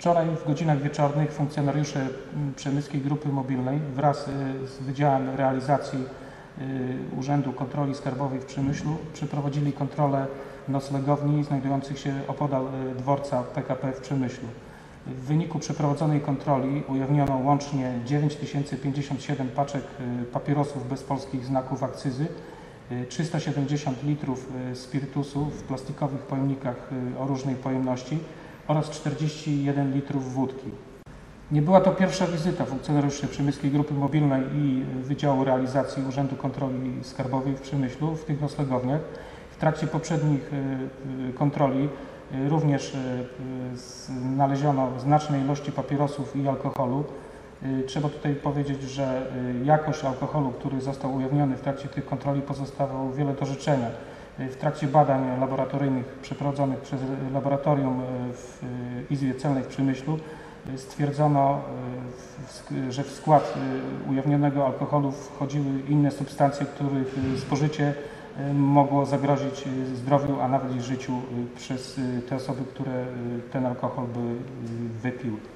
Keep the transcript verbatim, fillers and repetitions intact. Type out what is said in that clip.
Wczoraj w godzinach wieczornych funkcjonariusze Przemyskiej Grupy Mobilnej wraz z Wydziałem Realizacji Urzędu Kontroli Skarbowej w Przemyślu przeprowadzili kontrolę noclegowni znajdujących się opodal dworca P K P w Przemyślu. W wyniku przeprowadzonej kontroli ujawniono łącznie dziewięć tysięcy pięćdziesiąt siedem paczek papierosów bez polskich znaków akcyzy, trzysta siedemdziesiąt litrów spirytusu w plastikowych pojemnikach o różnej pojemności oraz czterdzieści jeden litrów wódki. Nie była to pierwsza wizyta funkcjonariuszy Przemyskiej Grupy Mobilnej i Wydziału Realizacji Urzędu Kontroli Skarbowej w Przemyślu w tych noclegowniach. W trakcie poprzednich kontroli również znaleziono znaczne ilości papierosów i alkoholu. Trzeba tutaj powiedzieć, że jakość alkoholu, który został ujawniony w trakcie tych kontroli, pozostawał wiele do życzenia. W trakcie badań laboratoryjnych przeprowadzonych przez laboratorium w Izbie Celnej w Przemyślu stwierdzono, że w skład ujawnionego alkoholu wchodziły inne substancje, których spożycie mogło zagrozić zdrowiu, a nawet i życiu przez te osoby, które ten alkohol by wypiły.